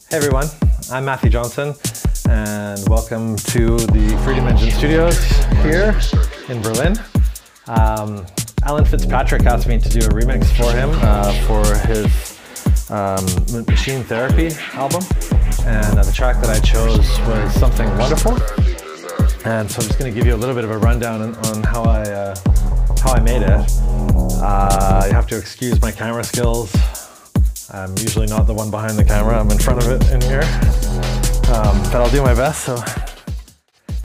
Hey everyone, I'm Mathew Jonson, and welcome to the Freedom Engine Studios here in Berlin. Alan Fitzpatrick asked me to do a remix for him for his Machine Therapy album, and the track that I chose was Something Wonderful. And so I'm just going to give you a little bit of a rundown on how I made it. You have to excuse my camera skills. I'm usually not the one behind the camera, I'm in front of it in here, but I'll do my best. So